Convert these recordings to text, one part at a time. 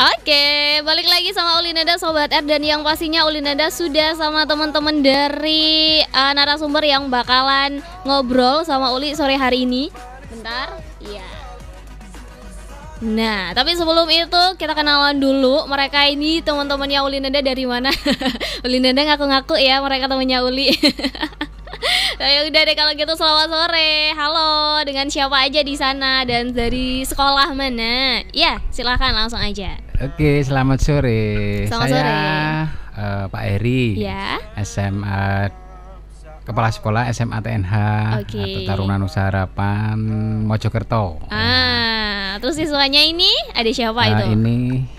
Oke, balik lagi sama Uli Nada Sobat R. Dan yang pastinya Uli Nada sudah sama teman-teman dari narasumber yang bakalan ngobrol sama Uli sore hari ini. Bentar, iya. Nah, tapi sebelum itu kita kenalan dulu. Mereka ini teman-temannya Uli Nada dari mana? Uli Nada ngaku-ngaku ya mereka temannya Uli. Ya udah deh kalau gitu, selamat sore. Halo, dengan siapa aja di sana dan dari sekolah mana? Ya, silakan langsung aja. Oke, selamat sore. Selamat Saya sore. Pak Eri. Ya. SMA Kepala Sekolah SMA TNH Oke. Taruna Nusa Harapan Mojokerto. Terus siswanya ini ada siapa itu? Ini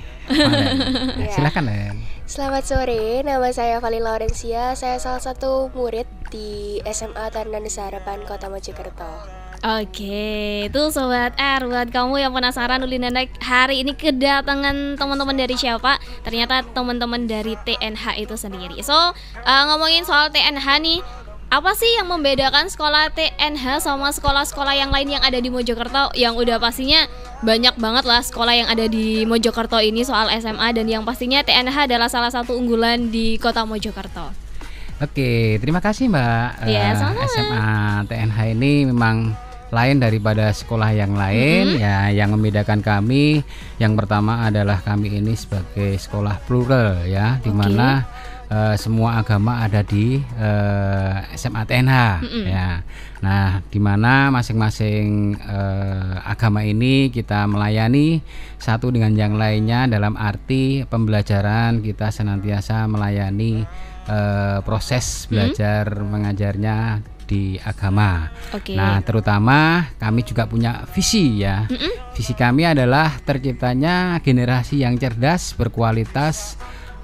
Ya. silakan Len. Selamat sore, nama saya Vali Laurencia. Saya salah satu murid di SMA Taruna Nusa Harapan Kota Mojokerto. Oke, itu Sobat R, buat kamu yang penasaran Uli Nada hari ini kedatangan teman-teman dari siapa? Ternyata teman-teman dari TNH itu sendiri. So, ngomongin soal TNH nih, apa sih yang membedakan sekolah TNH sama sekolah-sekolah yang lain yang ada di Mojokerto? Yang udah pastinya banyak banget lah sekolah yang ada di Mojokerto ini soal SMA. Dan yang pastinya TNH adalah salah satu unggulan di kota Mojokerto. Oke, terima kasih Mbak. Ya, sama-sama. SMA TNH ini memang lain daripada sekolah yang lain. Ya, yang membedakan kami yang pertama adalah kami ini sebagai sekolah plural ya, di mana semua agama ada di SMA TNH ya. Nah, di mana masing-masing agama ini kita melayani satu dengan yang lainnya, dalam arti pembelajaran kita senantiasa melayani proses belajar mengajarnya di agama. Oke. Nah, terutama kami juga punya visi ya. Visi kami adalah terciptanya generasi yang cerdas, berkualitas,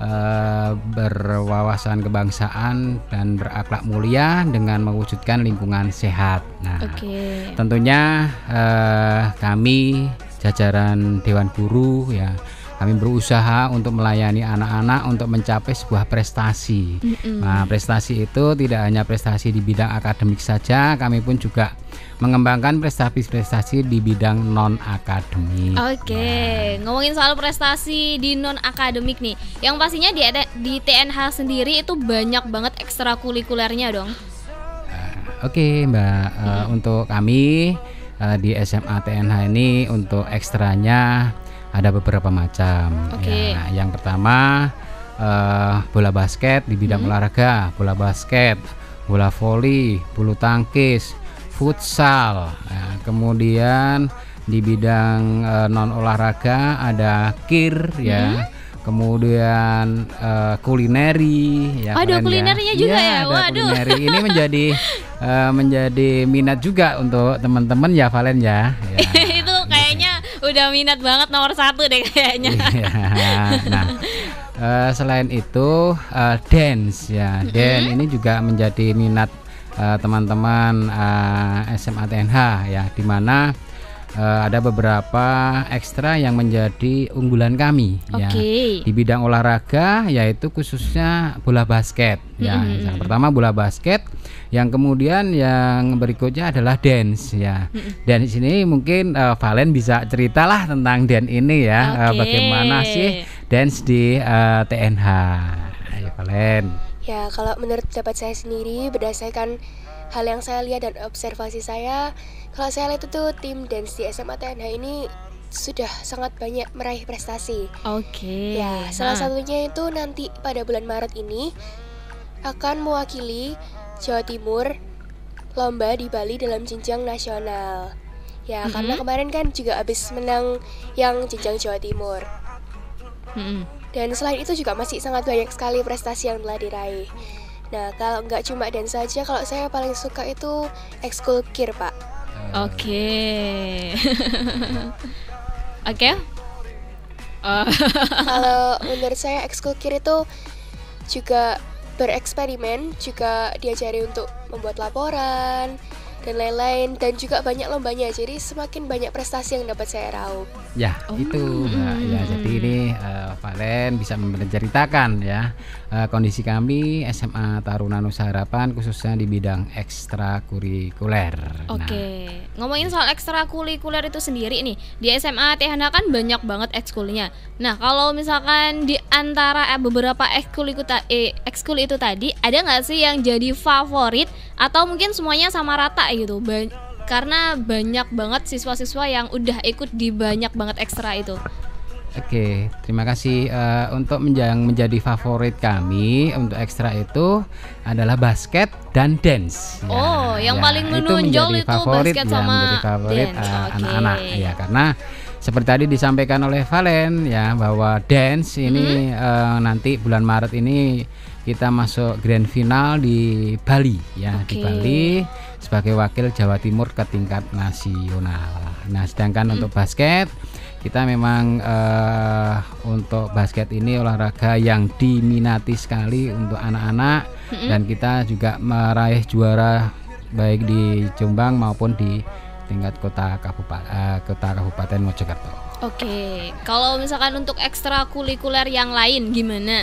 berwawasan kebangsaan dan berakhlak mulia dengan mewujudkan lingkungan sehat. Nah, tentunya kami jajaran Dewan Guru ya, kami berusaha untuk melayani anak-anak untuk mencapai sebuah prestasi. Nah, prestasi itu tidak hanya prestasi di bidang akademik saja, kami pun juga mengembangkan prestasi-prestasi di bidang non-akademik. Oke, ngomongin soal prestasi di non-akademik nih, yang pastinya di TNH sendiri itu banyak banget ekstrakurikulernya dong. Oke, Mbak, untuk kami di SMA TNH ini untuk ekstranya ada beberapa macam. Ya, yang pertama bola basket di bidang olahraga, bola basket, bola voli, bulu tangkis, futsal. Nah, kemudian di bidang non olahraga ada kir ya. Kemudian kulineri ya. Ada kulinerinya juga ya. Waduh. Kulineri ini menjadi minat juga untuk teman-teman ya, Valen ya. Itu kayaknya udah minat banget nomor 1 deh kayaknya. Nah, selain itu dance ya. Dance ini juga menjadi minat teman-teman SMA TNH ya, di mana ada beberapa ekstra yang menjadi unggulan kami ya. Di bidang olahraga yaitu khususnya bola basket ya. Yang pertama bola basket, yang kemudian yang berikutnya adalah dance ya. Dan di sini mungkin Valen bisa ceritalah tentang dance ini ya. Bagaimana sih dance di TNH? Ayo Valen. Ya, kalau menurut pendapat saya sendiri, berdasarkan hal yang saya lihat dan observasi saya, kalau saya lihat itu tim dance di SMA TNH ini sudah sangat banyak meraih prestasi. Ya, salah satunya itu nanti pada bulan Maret ini akan mewakili Jawa Timur lomba di Bali dalam jenjang nasional. Ya, karena kemarin kan juga habis menang yang jenjang Jawa Timur. Dan selain itu juga masih sangat banyak sekali prestasi yang telah diraih. Nah, kalau nggak cuma dance saja, kalau saya paling suka itu ekskul kir, Pak. Kalau menurut saya ekskul kir itu juga bereksperimen, juga diajari untuk membuat laporan dan lain-lain, dan juga banyak lombanya. Jadi semakin banyak prestasi yang dapat saya raup. Ya, itu Mbak. Ya, jadi ini Valen bisa menceritakan ya kondisi kami SMA Taruna Nusa Harapan khususnya di bidang ekstrakurikuler. Oke, ngomongin soal ekstrakurikuler itu sendiri nih, di SMA TNH kan banyak banget ekskulnya. Nah, kalau misalkan di antara beberapa ekskul itu tadi, ada nggak sih yang jadi favorit atau mungkin semuanya sama rata gitu? Karena banyak banget siswa-siswa yang udah ikut di banyak banget ekstra itu. Oke, terima kasih. Untuk yang menjadi favorit kami untuk ekstra itu adalah basket dan dance. Yang paling menonjol itu basket sama menjadi favorit dance. Anak-anak ya, karena seperti tadi disampaikan oleh Valen ya bahwa dance ini nanti bulan Maret ini kita masuk grand final di Bali ya, di Bali sebagai wakil Jawa Timur ke tingkat nasional. Nah, sedangkan untuk basket kita memang untuk basket ini olahraga yang diminati sekali untuk anak-anak dan kita juga meraih juara baik di Jombang maupun di tingkat kota kabupaten Mojokerto. Oke, kalau misalkan untuk ekstrakurikuler yang lain gimana?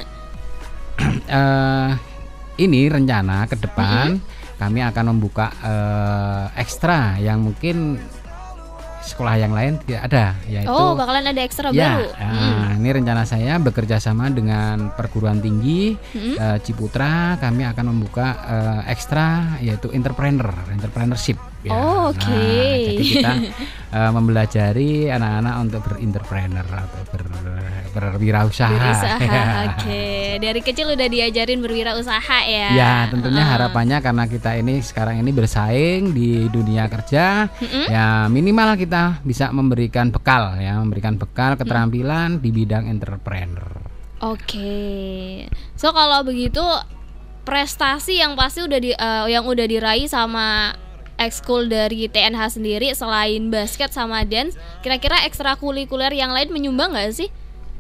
Ini rencana ke depan kami akan membuka ekstra yang mungkin sekolah yang lain tidak ada, yaitu bakalan ada ekstra baru. Ini rencana saya bekerja sama dengan perguruan tinggi Ciputra, kami akan membuka ekstra yaitu entrepreneurship ya. Jadi kita mempelajari anak-anak untuk berentrepreneur atau berwirausaha. Dari kecil udah diajarin berwirausaha ya. Ya, tentunya harapannya karena kita ini sekarang ini bersaing di dunia kerja, ya minimal kita bisa memberikan bekal keterampilan di bidang entrepreneur. So kalau begitu prestasi yang pasti yang udah diraih sama ekskul dari TNH sendiri selain basket sama dance, kira-kira ekstrakurikuler yang lain menyumbang nggak sih?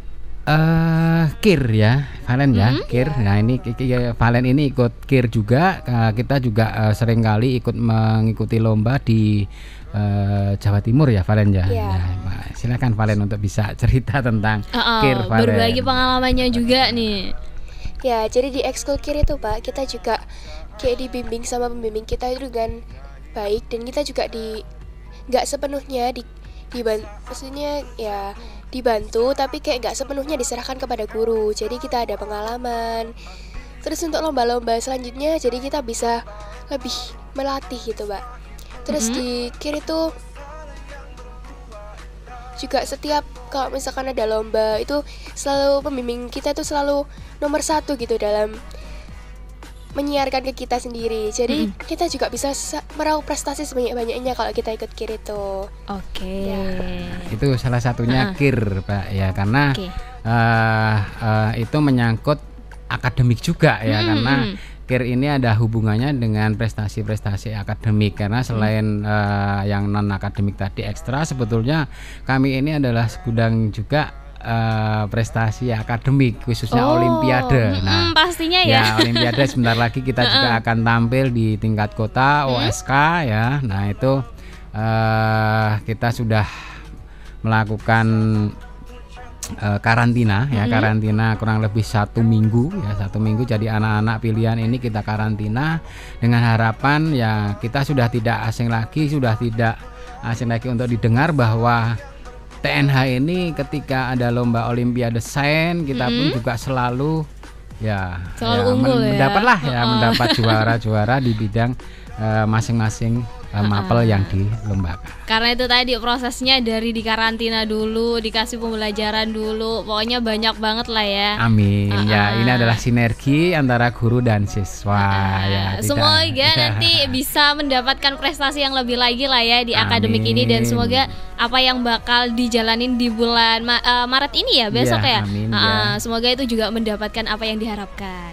KIR ya, Valen ya, KIR. Nah ini Valen ini ikut KIR juga. Kita juga sering kali ikut mengikuti lomba di Jawa Timur ya, Valen ya. Nah, silakan Valen untuk bisa cerita tentang KIR, Valen. Berbagi pengalamannya juga nih. Ya, jadi di ekskul KIR itu Pak, kita juga kayak dibimbing sama pembimbing kita itu dengan baik, dan kita juga nggak sepenuhnya maksudnya ya dibantu, tapi kayak nggak sepenuhnya diserahkan kepada guru. Jadi kita ada pengalaman. Terus untuk lomba-lomba selanjutnya, jadi kita bisa lebih melatih gitu, Mbak. Terus di KIR itu juga setiap kalau misalkan ada lomba itu selalu pembimbing kita tuh selalu nomor 1 gitu dalam menyiarkan ke kita sendiri. Jadi kita juga bisa meraup prestasi sebanyak-banyaknya kalau kita ikut KIR itu. Itu salah satunya KIR, Pak ya, karena itu menyangkut akademik juga ya, karena KIR ini ada hubungannya dengan prestasi-prestasi akademik, karena selain yang non akademik tadi ekstra, sebetulnya kami ini adalah segudang juga prestasi akademik khususnya Olimpiade. Nah, pastinya ya. Olimpiade sebentar lagi kita juga akan tampil di tingkat kota OSK ya. Nah itu kita sudah melakukan karantina ya, karantina kurang lebih 1 minggu ya, 1 minggu. Jadi anak-anak pilihan ini kita karantina dengan harapan ya kita sudah tidak asing lagi untuk didengar bahwa TNH ini ketika ada lomba Olimpiade Sains kita pun juga selalu unggul mendapat juara-juara di bidang masing-masing mapel yang dilombakan. Karena itu tadi prosesnya dari dikarantina dulu, dikasih pembelajaran dulu, pokoknya banyak banget lah ya. Amin. Ya, ini adalah sinergi antara guru dan siswa ya. Semoga nanti bisa mendapatkan prestasi yang lebih lagi lah ya di akademik ini, dan semoga apa yang bakal dijalanin di bulan Maret ini ya, besok ya. Amin, semoga itu juga mendapatkan apa yang diharapkan.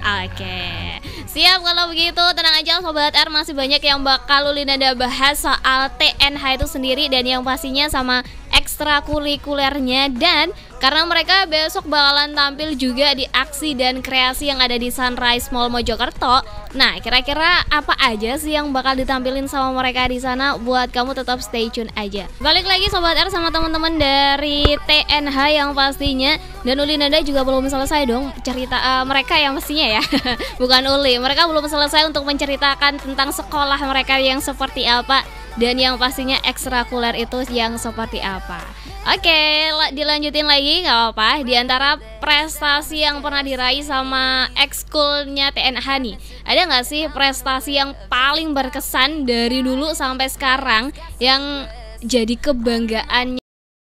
Siap kalau begitu, tenang aja Sobat R, masih banyak yang bakal Ulinada bahas soal TNH itu sendiri dan yang pastinya sama ekstrakurikulernya. Dan karena mereka besok bakalan tampil juga di aksi dan kreasi yang ada di Sunrise Mall Mojokerto. Nah, kira-kira apa aja sih yang bakal ditampilin sama mereka di sana? Buat kamu tetap stay tune aja. Balik lagi Sobat R sama teman-teman dari TNH yang pastinya, dan Uli Nanda juga belum selesai dong cerita mereka yang mestinya ya. Bukan Uli, mereka belum selesai untuk menceritakan tentang sekolah mereka yang seperti apa dan yang pastinya ekstrakuler itu yang seperti apa. Oke, dilanjutin lagi gak apa-apa. Di antara prestasi yang pernah diraih sama ekskulnya TNH nih, ada gak sih prestasi yang paling berkesan dari dulu sampai sekarang yang jadi kebanggaan?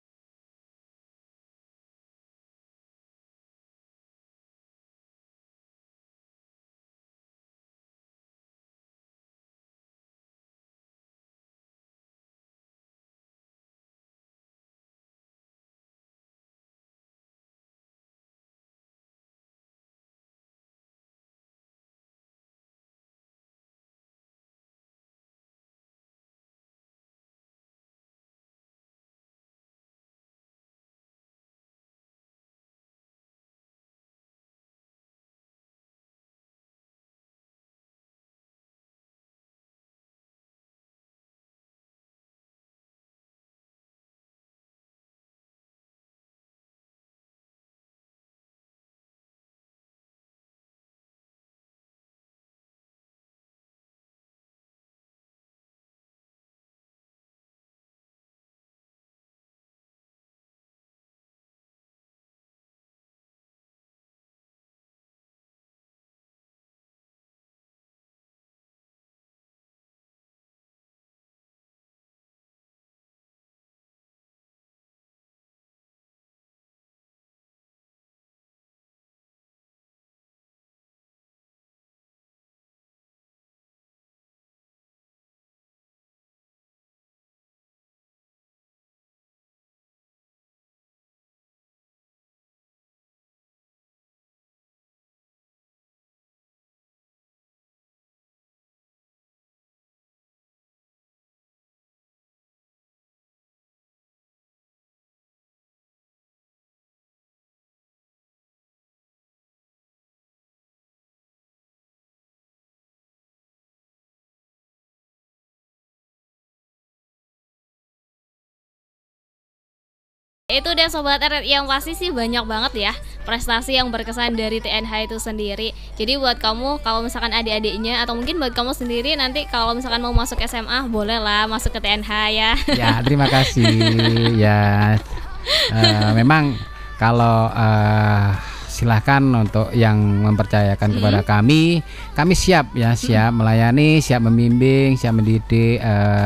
Itu deh Sobat R, yang pasti sih banyak banget ya prestasi yang berkesan dari TNH itu sendiri. Jadi buat kamu kalau misalkan adik-adiknya atau mungkin buat kamu sendiri nanti kalau misalkan mau masuk SMA, boleh lah masuk ke TNH ya. Ya, terima kasih. Ya, memang kalau silahkan untuk yang mempercayakan kepada kami siap ya, siap melayani, siap membimbing, siap mendidik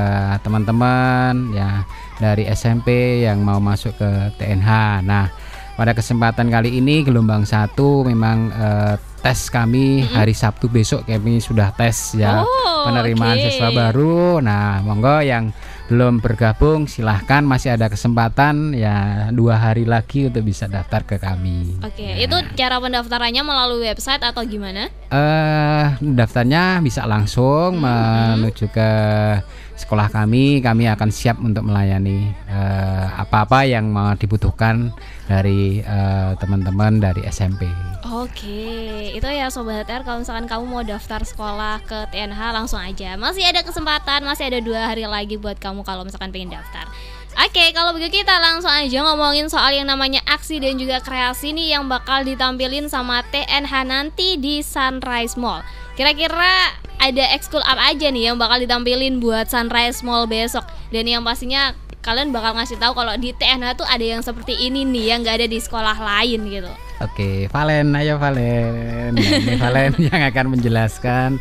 teman-teman ya dari SMP yang mau masuk ke TNH. Nah, pada kesempatan kali ini gelombang 1 memang tes kami hari Sabtu besok kami sudah tes ya, penerimaan siswa baru. Nah, monggo yang belum bergabung silahkan, masih ada kesempatan ya, 2 hari lagi untuk bisa daftar ke kami. Oke, itu cara pendaftarannya melalui website atau gimana? Daftarnya bisa langsung menuju ke sekolah kami akan siap untuk melayani apa-apa yang mau dibutuhkan dari teman-teman dari SMP. Oke, itu ya Sobat R, kalau misalkan kamu mau daftar sekolah ke TNH langsung aja. Masih ada kesempatan, masih ada 2 hari lagi buat kamu kalau misalkan pengen daftar. Oke, kalau begitu kita langsung aja ngomongin soal yang namanya aksi dan juga kreasi nih yang bakal ditampilin sama TNH nanti di Sunrise Mall. Kira-kira ada ekskul apa aja nih yang bakal ditampilin buat Sunrise Mall besok? Dan yang pastinya kalian bakal ngasih tahu kalau di TNH tuh ada yang seperti ini nih yang gak ada di sekolah lain gitu. Oke, Valen, ayo Valen. Nah, ini Valen yang akan menjelaskan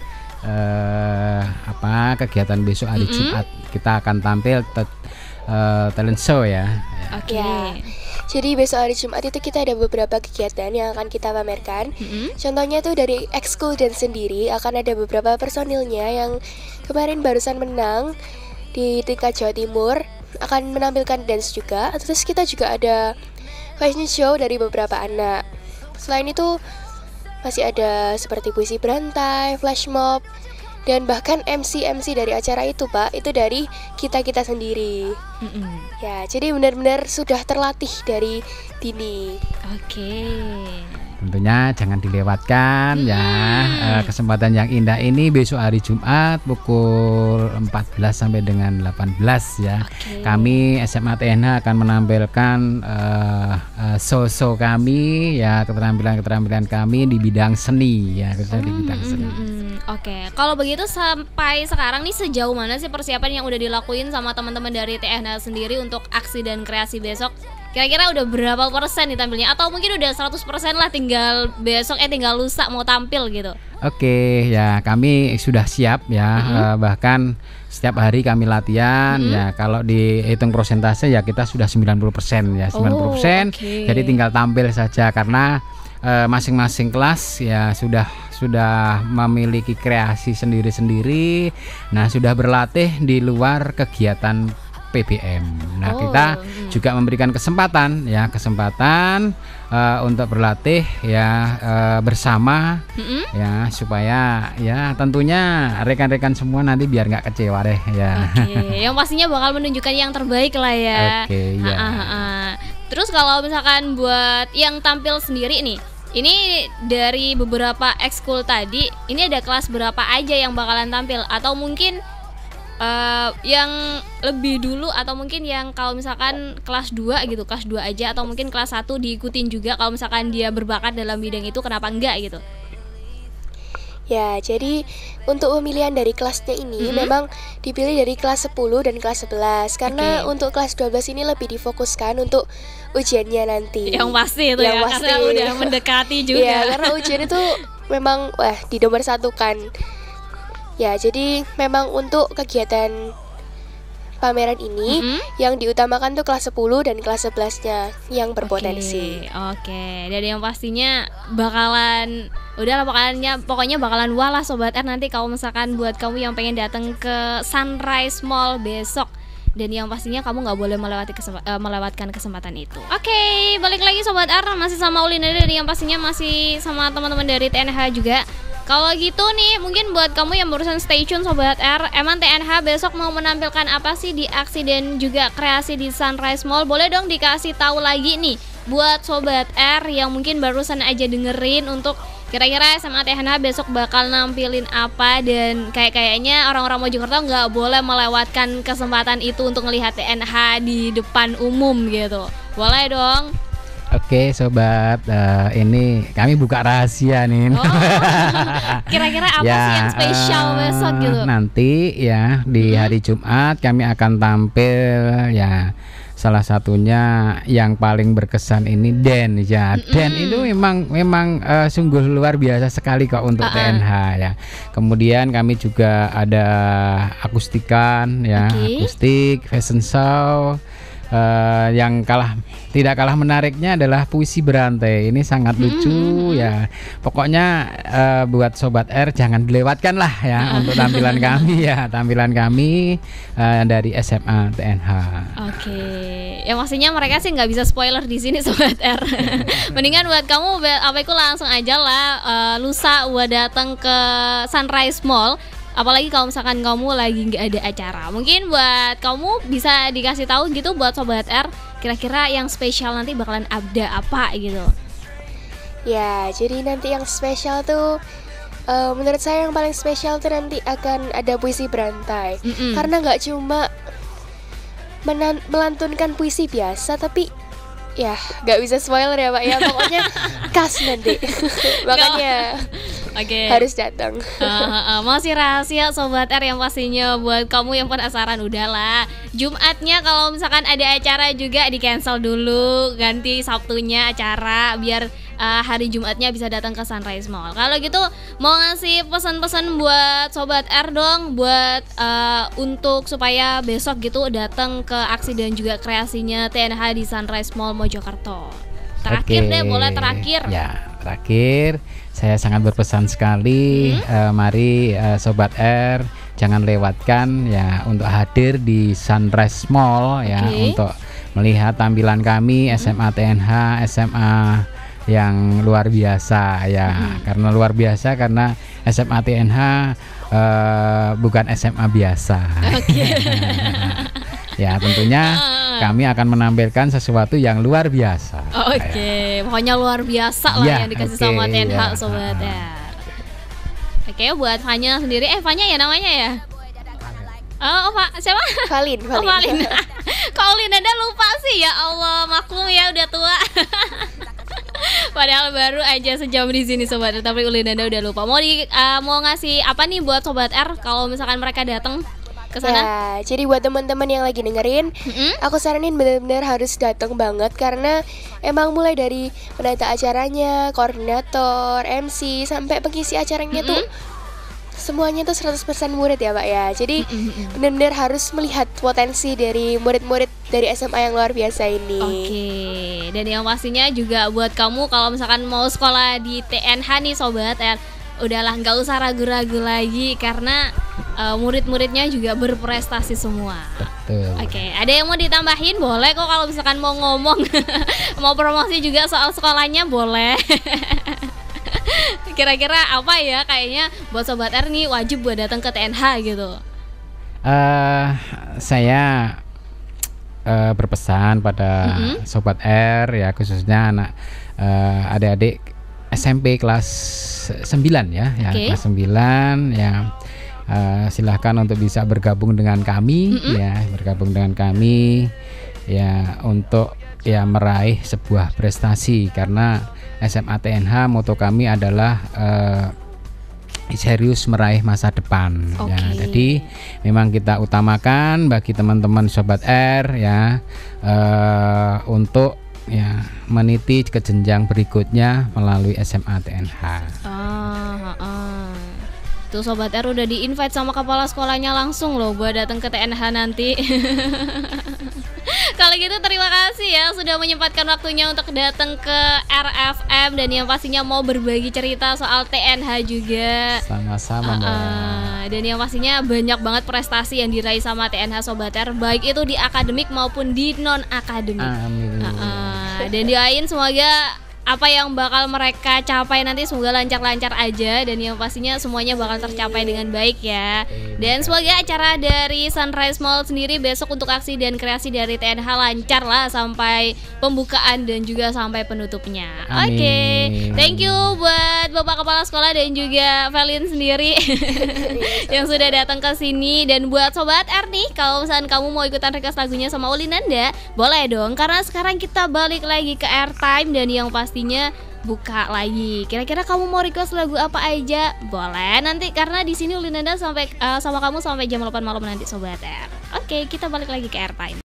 apa kegiatan besok hari Jumat. Kita akan tampil talent show ya. Oke. Ya. Jadi besok hari Jumat itu kita ada beberapa kegiatan yang akan kita pamerkan. Contohnya tuh dari ekskul dan sendiri akan ada beberapa personilnya yang kemarin barusan menang di tingkat Jawa Timur, akan menampilkan dance juga. Terus kita juga ada fashion show dari beberapa anak. Selain itu masih ada seperti puisi berantai, flash mob, Dan bahkan MC dari acara itu Pak, itu dari kita sendiri. Ya, jadi benar-benar sudah terlatih dari dini. Oke. Tentunya jangan dilewatkan ya kesempatan yang indah ini besok hari Jumat pukul 14 sampai dengan 18 ya. Kami SMA TNH akan menampilkan show kami ya, keterampilan kami di bidang seni ya, khususnya di bidang seni. Oke, kalau begitu sampai sekarang nih sejauh mana sih persiapan yang udah dilakuin sama teman-teman dari TNH sendiri untuk aksi dan kreasi besok? Kira-kira udah berapa persen nih tampilnya? Atau mungkin udah 100% lah, tinggal besok tinggal lusa mau tampil gitu? Oke, ya kami sudah siap ya, bahkan setiap hari kami latihan ya. Kalau dihitung persentase ya kita sudah 90% ya, 90%. Jadi tinggal tampil saja karena masing-masing kelas ya sudah memiliki kreasi sendiri-sendiri. Nah, sudah berlatih di luar kegiatan PBM. Nah, kita juga memberikan kesempatan untuk berlatih ya bersama ya, supaya ya tentunya rekan-rekan semua nanti biar nggak kecewa deh ya. Yang pastinya bakal menunjukkan yang terbaik lah ya. Terus kalau misalkan buat yang tampil sendiri nih, ini dari beberapa ekskul tadi, ini ada kelas berapa aja yang bakalan tampil? Atau mungkin yang lebih dulu, atau mungkin yang kalau misalkan kelas 2 gitu, kelas 2 aja, atau mungkin kelas 1 diikutin juga kalau misalkan dia berbakat dalam bidang itu, kenapa enggak gitu? Ya, jadi untuk pemilihan dari kelasnya ini memang dipilih dari kelas 10 dan kelas 11 karena untuk kelas 12 ini lebih difokuskan untuk ujiannya nanti. Yang pasti itu ya, pasti. Karena udah mendekati juga. Ya, karena ujian itu memang di nomor satu kan. Ya, jadi memang untuk kegiatan pameran ini yang diutamakan tuh kelas 10 dan kelas 11-nya yang berpotensi. Oke. Dan yang pastinya pokoknya bakalan wah lah Sobat R nanti kalau misalkan buat kamu yang pengen datang ke Sunrise Mall besok. Dan yang pastinya kamu nggak boleh melewatkan kesempatan itu. Oke, balik lagi Sobat R, masih sama Ulina dan yang pastinya masih sama teman-teman dari TNH juga. Kalau gitu nih, mungkin buat kamu yang barusan stay tune Sobat R, emang TNH besok mau menampilkan apa sih di aksi dan juga kreasi di Sunrise Mall? Boleh dong dikasih tahu lagi nih buat Sobat R yang mungkin barusan aja dengerin, untuk kira-kira SMA TNH besok bakal nampilin apa, dan kayaknya orang-orang Mojokerto nggak boleh melewatkan kesempatan itu untuk ngelihat TNH di depan umum gitu. Boleh dong. Oke Sobat, ini kami buka rahasia nih. Kira-kira apa sih yang spesial besok gitu? Nanti ya di hari Jumat kami akan tampil ya, salah satunya yang paling berkesan ini Dan ya. Dan itu memang sungguh luar biasa sekali kok untuk TNH ya. Kemudian kami juga ada akustikan ya, akustik, fashion show. Yang tidak kalah menariknya adalah puisi berantai. Ini sangat lucu ya. Pokoknya buat Sobat R jangan dilewatkan lah ya untuk tampilan kami dari SMA TNH. Oke. Ya maksudnya mereka sih nggak bisa spoiler di sini Sobat R. Mendingan buat kamu langsung aja lah lusa buat datang ke Sunrise Mall. Apalagi kalau misalkan kamu lagi nggak ada acara. Mungkin buat kamu bisa dikasih tahu gitu buat Sobat R, kira-kira yang spesial nanti bakalan ada apa gitu. Ya, jadi nanti yang spesial tuh menurut saya yang paling spesial tuh nanti akan ada puisi berantai. Karena nggak cuma melantunkan puisi biasa, tapi ya nggak bisa spoiler ya Pak ya, pokoknya khas nanti. Makanya harus datang. Masih rahasia Sobat R yang pastinya buat kamu yang penasaran. Udahlah, Jumatnya kalau misalkan ada acara juga di cancel dulu, ganti Sabtunya acara biar hari Jumatnya bisa datang ke Sunrise Mall. Kalau gitu mau ngasih pesan-pesan buat Sobat R dong, buat untuk supaya besok gitu datang ke aksi dan juga kreasinya TNH di Sunrise Mall Mojokerto. Terakhir deh, boleh terakhir. Ya, terakhir saya sangat berpesan sekali, mari Sobat R jangan lewatkan ya untuk hadir di Sunrise Mall ya, untuk melihat tampilan kami SMA TNH, SMA yang luar biasa ya. Karena luar biasa karena SMA TNH bukan SMA biasa. Oke. Ya, tentunya kami akan menampilkan sesuatu yang luar biasa. Oke, pokoknya luar biasa lah Ya, yang dikasih oke, sama TNH ya. Sobat R. Oke, buat Fanya sendiri, Fanya ya namanya ya? Oh, Pak, siapa? Valin, Oh, Valin. Kok Ulinanda lupa sih, ya Allah, maklum ya udah tua. Padahal baru aja sejam di sini Sobat R, tapi Ulinanda udah lupa. Mau ngasih apa nih buat Sobat R kalau misalkan mereka datang ke sana? Ya, jadi buat teman-teman yang lagi dengerin, aku saranin benar-benar harus datang banget karena emang mulai dari penata acaranya, koordinator, MC sampai pengisi acaranya tuh semuanya tuh 100% murid ya Pak ya. Jadi benar-benar harus melihat potensi dari murid-murid dari SMA yang luar biasa ini. Oke, dan yang pastinya juga buat kamu kalau misalkan mau sekolah di TNH nih Sobat R, udahlah nggak usah ragu-ragu lagi karena murid-muridnya juga berprestasi semua. Betul. Oke, ada yang mau ditambahin? Boleh kok kalau misalkan mau ngomong, mau promosi juga soal sekolahnya boleh. Kira-kira apa ya kayaknya buat Sobat R nih wajib buat datang ke TNH gitu. Saya berpesan pada Sobat R ya, khususnya anak adik-adik SMP kelas 9 ya, Oke. kelas 9 ya. Silahkan untuk bisa bergabung dengan kami bergabung dengan kami ya untuk ya meraih sebuah prestasi karena SMA TNH moto kami adalah serius meraih masa depan ya. Jadi memang kita utamakan bagi teman-teman Sobat R ya untuk ya meniti ke jenjang berikutnya melalui SMA TNH. Tuh Sobat R udah di-invite sama kepala sekolahnya langsung loh buat datang ke TNH nanti. Kalau gitu terima kasih ya sudah menyempatkan waktunya untuk datang ke RFM dan yang pastinya mau berbagi cerita soal TNH juga. Sama-sama Mbak. Dan yang pastinya banyak banget prestasi yang diraih sama TNH Sobat R, baik itu di akademik maupun di non akademik. Amin. Dan doain semoga apa yang bakal mereka capai nanti semoga lancar-lancar aja dan yang pastinya semuanya bakal tercapai dengan baik ya. Dan semoga acara dari Sunrise Mall sendiri besok untuk aksi dan kreasi dari TNH lancar lah sampai pembukaan dan juga sampai penutupnya. Amin. Oke, thank you buat Bapak Kepala Sekolah dan juga Valin sendiri yang sudah datang ke sini. Dan buat Sobat R nih, kalau misalkan kamu mau ikutan request lagunya sama Ulinanda, boleh dong karena sekarang kita balik lagi ke airtime dan yang pastinya buka lagi. Kira-kira kamu mau request lagu apa aja? Boleh nanti karena di sini Ulinanda sampai sama kamu sampai jam 8 malam nanti Sobat R. Oke, kita balik lagi ke airtime.